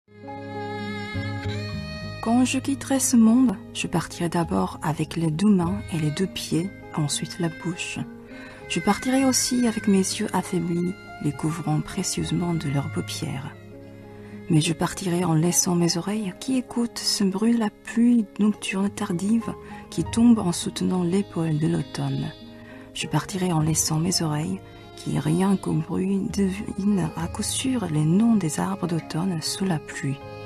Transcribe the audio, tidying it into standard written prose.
Quand je quitterai ce monde, je partirai d'abord avec les 2 mains et les 2 pieds, ensuite la bouche. Je partirai aussi avec mes yeux affaiblis, les couvrant précieusement de leurs paupières. Mais je partirai en laissant mes oreilles qui écoutent ce bruit de la pluie nocturne tardive qui tombe en soutenant l'épaule de l'automne. Je partirai en laissant mes oreilles qui, rien qu'au bruit, devinent à coup sûr les noms des arbres d'automne sous la pluie.